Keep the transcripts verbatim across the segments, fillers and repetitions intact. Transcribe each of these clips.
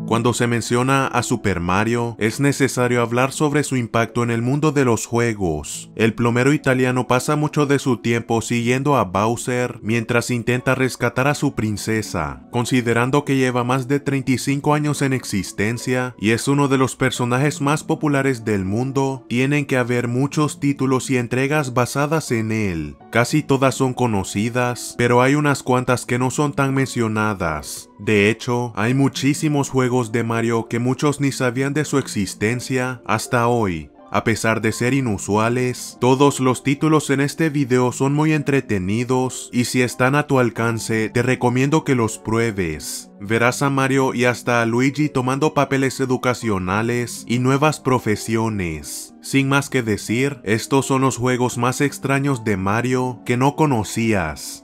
Cuando se menciona a Super Mario, es necesario hablar sobre su impacto en el mundo de los juegos. El plomero italiano pasa mucho de su tiempo siguiendo a Bowser mientras intenta rescatar a su princesa, considerando que lleva más de treinta y cinco años en existencia y es uno de los personajes más populares del mundo. Tienen que haber muchos títulos y entregas basadas en él. Casi todas son conocidas, pero hay unas cuantas que no son tan mencionadas. De hecho, hay muchísimos juegos de Mario que muchos ni sabían de su existencia hasta hoy. A pesar de ser inusuales, todos los títulos en este video son muy entretenidos y si están a tu alcance, te recomiendo que los pruebes. Verás a Mario y hasta a Luigi tomando papeles educacionales y nuevas profesiones. Sin más que decir, estos son los juegos más extraños de Mario que no conocías.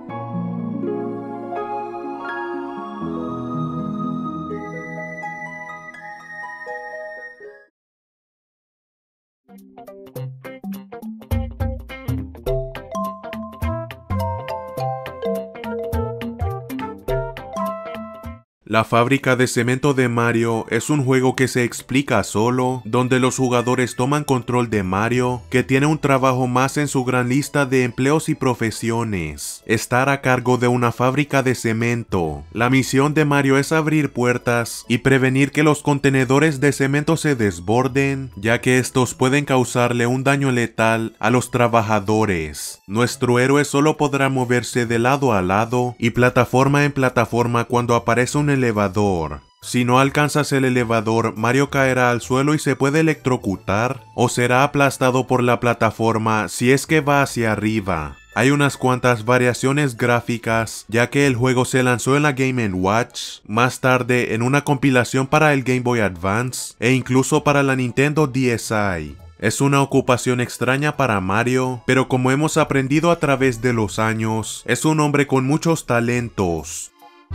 La fábrica de cemento de Mario es un juego que se explica solo, donde los jugadores toman control de Mario, que tiene un trabajo más en su gran lista de empleos y profesiones: estar a cargo de una fábrica de cemento. La misión de Mario es abrir puertas y prevenir que los contenedores de cemento se desborden, ya que estos pueden causarle un daño letal a los trabajadores. Nuestro héroe solo podrá moverse de lado a lado y plataforma en plataforma cuando aparece un elevador. Si no alcanzas el elevador, Mario caerá al suelo y se puede electrocutar, o será aplastado por la plataforma si es que va hacia arriba. Hay unas cuantas variaciones gráficas, ya que el juego se lanzó en la Game and Watch, más tarde en una compilación para el Game Boy Advance e incluso para la Nintendo D S i. Es una ocupación extraña para Mario, pero como hemos aprendido a través de los años, es un hombre con muchos talentos.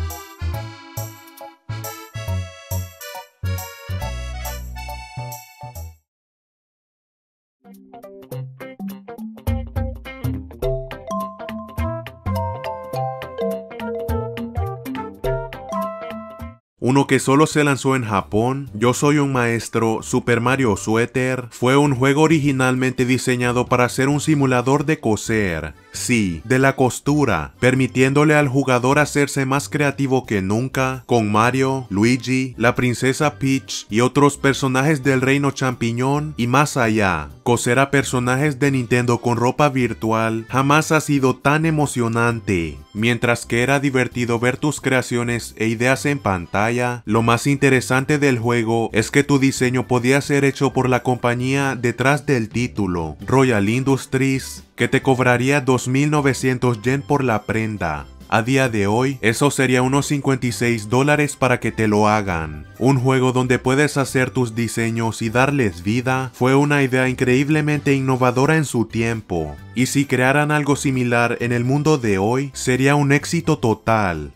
Uno que solo se lanzó en Japón, Yo Soy un Maestro, Super Mario Sweater, fue un juego originalmente diseñado para ser un simulador de coser. Sí, de la costura, permitiéndole al jugador hacerse más creativo que nunca, con Mario, Luigi, la princesa Peach y otros personajes del reino champiñón y más allá. Coser a personajes de Nintendo con ropa virtual jamás ha sido tan emocionante. Mientras que era divertido ver tus creaciones e ideas en pantalla, lo más interesante del juego es que tu diseño podía ser hecho por la compañía detrás del título, Royal Industries, que te cobraría dos mil novecientos yen por la prenda. A día de hoy, eso sería unos cincuenta y seis dólares para que te lo hagan. Un juego donde puedes hacer tus diseños y darles vida fue una idea increíblemente innovadora en su tiempo. Y si crearan algo similar en el mundo de hoy, sería un éxito total.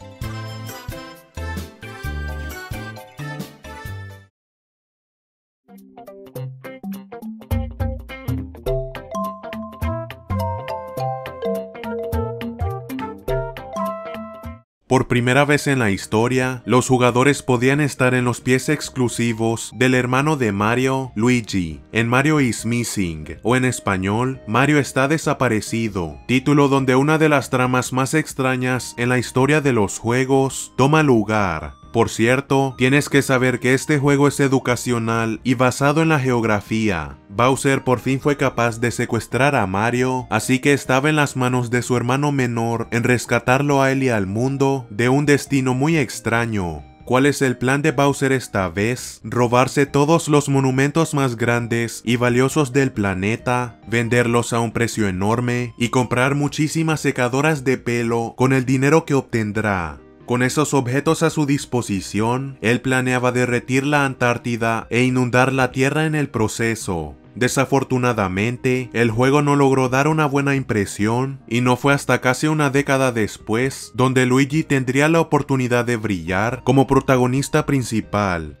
Por primera vez en la historia, los jugadores podían estar en los pies exclusivos del hermano de Mario, Luigi, en Mario is Missing, o en español, Mario está desaparecido, título donde una de las tramas más extrañas en la historia de los juegos toma lugar. Por cierto, tienes que saber que este juego es educacional y basado en la geografía. Bowser por fin fue capaz de secuestrar a Mario, así que estaba en las manos de su hermano menor en rescatarlo a él y al mundo de un destino muy extraño. ¿Cuál es el plan de Bowser esta vez? Robarse todos los monumentos más grandes y valiosos del planeta, venderlos a un precio enorme y comprar muchísimas secadoras de pelo con el dinero que obtendrá. Con esos objetos a su disposición, él planeaba derretir la Antártida e inundar la Tierra en el proceso. Desafortunadamente, el juego no logró dar una buena impresión y no fue hasta casi una década después donde Luigi tendría la oportunidad de brillar como protagonista principal.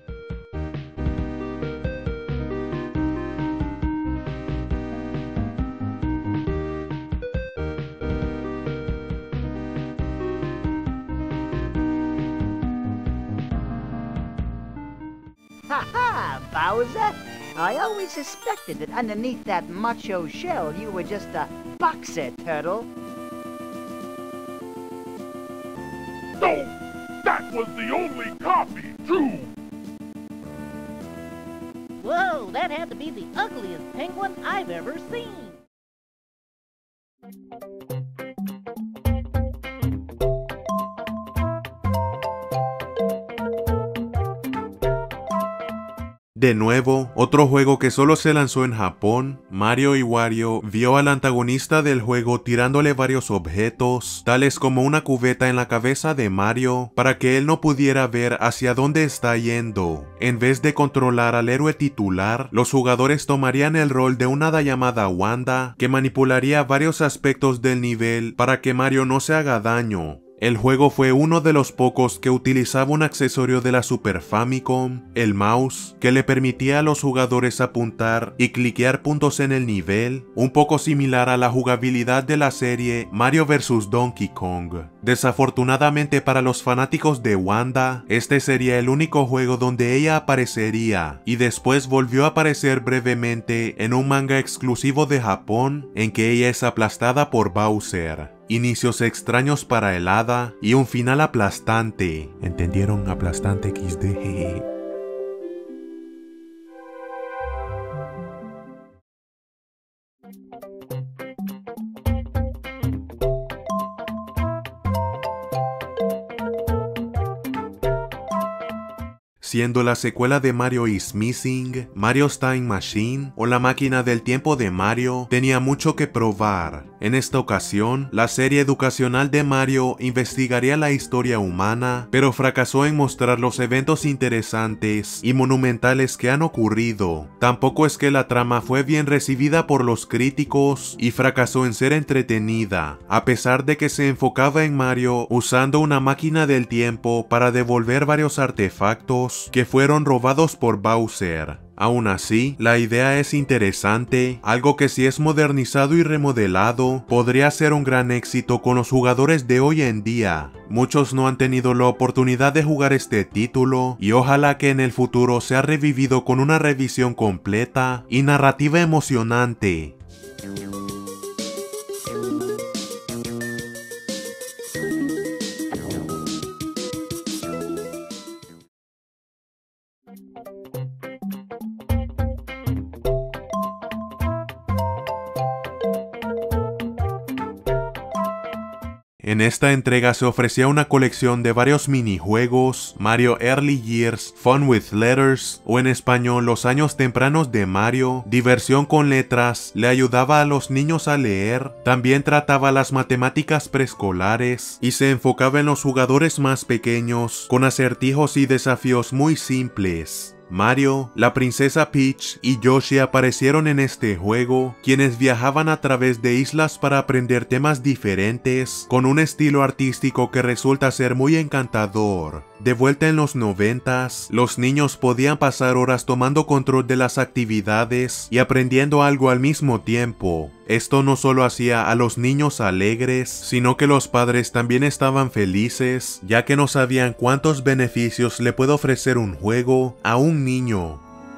Ha ha, Bowser! I always suspected that underneath that macho shell you were just a boxer turtle. No! That was the only copy, too! Whoa, that had to be the ugliest penguin I've ever seen. De nuevo, otro juego que solo se lanzó en Japón, Mario y Wario vio al antagonista del juego tirándole varios objetos, tales como una cubeta en la cabeza de Mario, para que él no pudiera ver hacia dónde está yendo. En vez de controlar al héroe titular, los jugadores tomarían el rol de una hada llamada Wanda, que manipularía varios aspectos del nivel para que Mario no se haga daño. El juego fue uno de los pocos que utilizaba un accesorio de la Super Famicom, el mouse, que le permitía a los jugadores apuntar y cliquear puntos en el nivel, un poco similar a la jugabilidad de la serie Mario versus. Donkey Kong. Desafortunadamente para los fanáticos de Wanda, este sería el único juego donde ella aparecería, y después volvió a aparecer brevemente en un manga exclusivo de Japón, en que ella es aplastada por Bowser. Inicios extraños para el hada y un final aplastante. ¿Entendieron? Aplastante equis de. Siendo la secuela de Mario is Missing, Mario's Time Machine o la máquina del tiempo de Mario, tenía mucho que probar. En esta ocasión, la serie educacional de Mario investigaría la historia humana, pero fracasó en mostrar los eventos interesantes y monumentales que han ocurrido. Tampoco es que la trama fue bien recibida por los críticos y fracasó en ser entretenida, a pesar de que se enfocaba en Mario usando una máquina del tiempo para devolver varios artefactos que fueron robados por Bowser. Aún así, la idea es interesante, algo que si es modernizado y remodelado, podría ser un gran éxito con los jugadores de hoy en día. Muchos no han tenido la oportunidad de jugar este título, y ojalá que en el futuro sea revivido con una revisión completa y narrativa emocionante. En esta entrega se ofrecía una colección de varios minijuegos, Mario Early Years, Fun with Letters, o en español Los años tempranos de Mario, diversión con letras, le ayudaba a los niños a leer, también trataba las matemáticas preescolares, y se enfocaba en los jugadores más pequeños, con acertijos y desafíos muy simples. Mario, la princesa Peach y Yoshi aparecieron en este juego, quienes viajaban a través de islas para aprender temas diferentes, con un estilo artístico que resulta ser muy encantador. De vuelta en los noventas, los niños podían pasar horas tomando control de las actividades y aprendiendo algo al mismo tiempo. Esto no solo hacía a los niños alegres, sino que los padres también estaban felices, ya que no sabían cuántos beneficios le puede ofrecer un juego a un niño.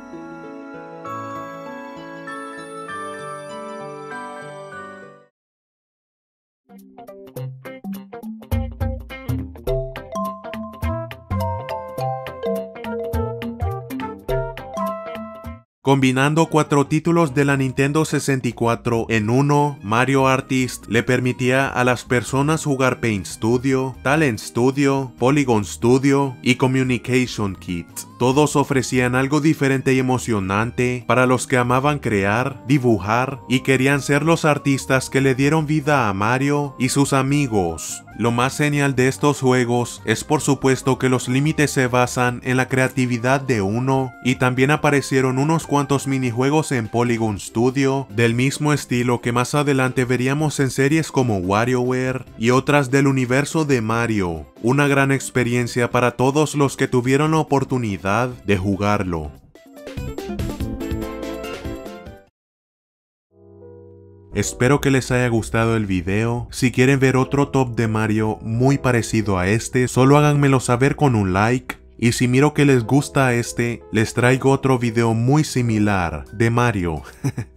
Combinando cuatro títulos de la Nintendo sesenta y cuatro en uno, Mario Artist le permitía a las personas jugar Paint Studio, Talent Studio, Polygon Studio y Communication Kit. Todos ofrecían algo diferente y emocionante para los que amaban crear, dibujar y querían ser los artistas que le dieron vida a Mario y sus amigos. Lo más genial de estos juegos es por supuesto que los límites se basan en la creatividad de uno, y también aparecieron unos cuantos minijuegos en Polygon Studio del mismo estilo que más adelante veríamos en series como WarioWare y otras del universo de Mario. Una gran experiencia para todos los que tuvieron la oportunidad de jugarlo. Espero que les haya gustado el video. Si quieren ver otro top de Mario muy parecido a este, solo háganmelo saber con un like. Y si miro que les gusta este, les traigo otro video muy similar de Mario.